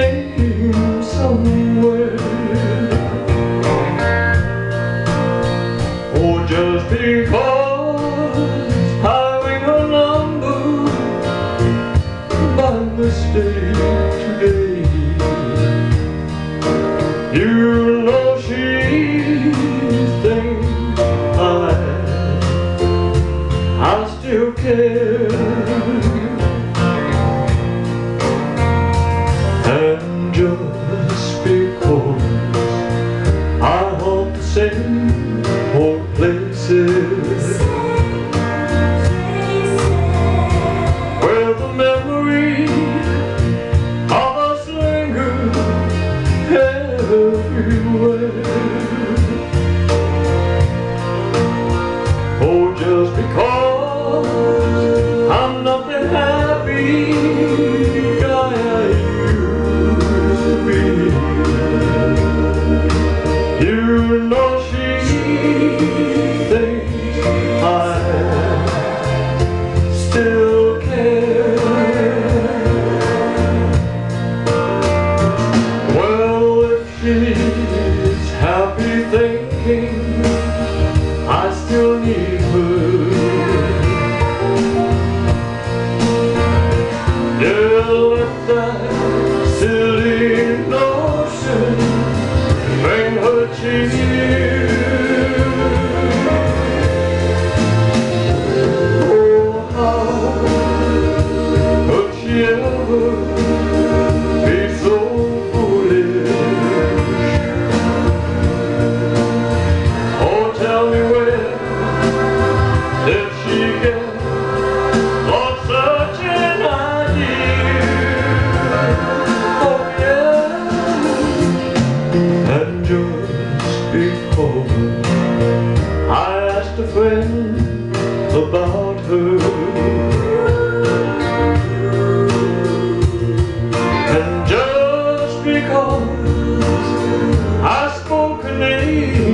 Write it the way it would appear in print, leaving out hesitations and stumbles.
name somewhere. Oh, just because having a number by mistake today, you know she thinks I still care. And just because I haunt the same old places where the memory of us linger everywhere. Oh, just because I'm not the happy guy I used to be, you know she thinks I still care. Well, if she's happy thinking I still need her, yeah, let that silly notion bring her cheer. Oh, how could she ever be so foolish? Oh, tell me where did she get on such an idea? Oh yeah, and just because I asked a friend about her, and just because I spoke her name